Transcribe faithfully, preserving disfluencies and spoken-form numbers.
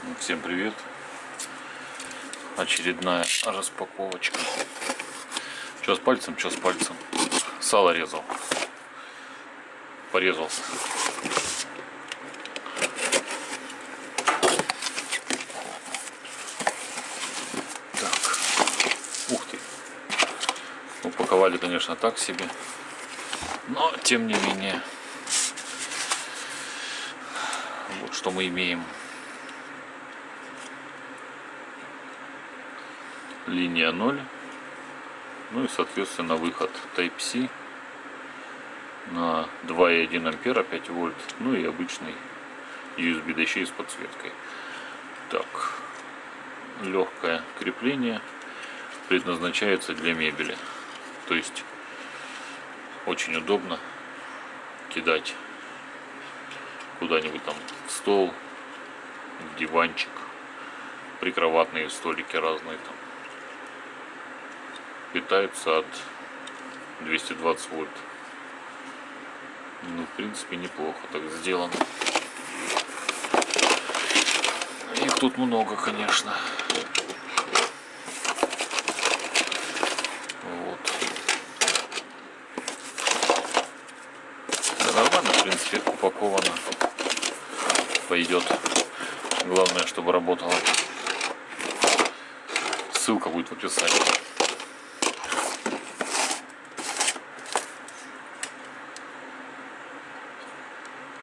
Всем привет! Очередная распаковочка. Что с пальцем, что с пальцем. Сало резал. Порезался. Так. Ух ты. Упаковали, конечно, так себе. Но, тем не менее. Вот что мы имеем. Линия ноль. Ну и соответственно выход Type-C на два и один ампера, пять вольт. Ну и обычный ю эс би Type-C с подсветкой. Так. Легкое крепление. Предназначается для мебели. То есть очень удобно кидать куда-нибудь там в стол, в диванчик, прикроватные столики разные там. Питаются от двухсот двадцати вольт. Ну, в принципе, неплохо так сделано. Их тут много, конечно. Вот. Да, нормально, в принципе, упаковано. Пойдет. Главное, чтобы работало. Ссылка будет в описании.